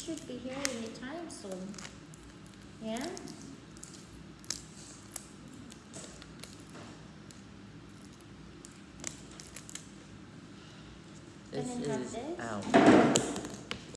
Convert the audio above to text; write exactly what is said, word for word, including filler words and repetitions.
should be here anytime soon. Yeah? This Can I have is this? out.